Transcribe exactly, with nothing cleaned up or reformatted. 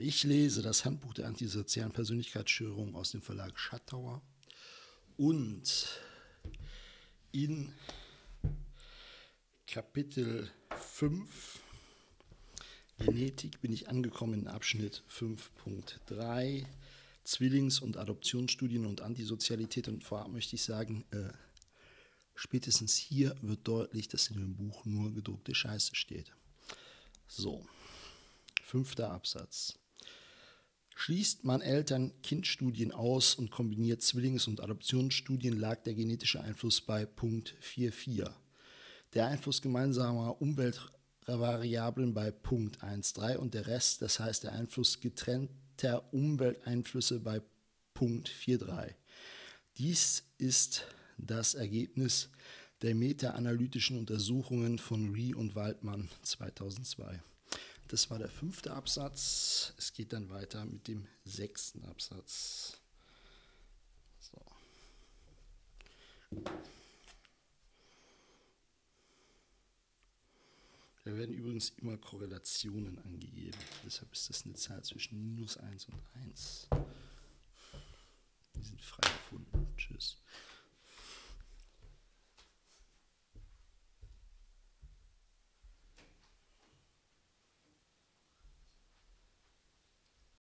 Ich lese das Handbuch der antisozialen Persönlichkeitsstörungen aus dem Verlag Schattauer und in Kapitel fünf Genetik bin ich angekommen in Abschnitt fünf Punkt drei Zwillings- und Adoptionsstudien und Antisozialität, und vorab möchte ich sagen, äh, spätestens hier wird deutlich, dass in dem Buch nur gedruckte Scheiße steht. So, fünfter Absatz. Schließt man Eltern-Kind-Studien aus und kombiniert Zwillings- und Adoptionsstudien, lag der genetische Einfluss bei Punkt vier Punkt vier. Der Einfluss gemeinsamer Umweltvariablen bei Punkt eins Punkt drei und der Rest, das heißt der Einfluss getrennter Umwelteinflüsse bei Punkt vier Punkt drei. Dies ist das Ergebnis der meta-analytischen Untersuchungen von Rhee und Waldman zweitausendzwei. Das war der fünfte Absatz. Es geht dann weiter mit dem sechsten Absatz. So. Da werden übrigens immer Korrelationen angegeben. Deshalb ist das eine Zahl zwischen minus eins und eins. Die sind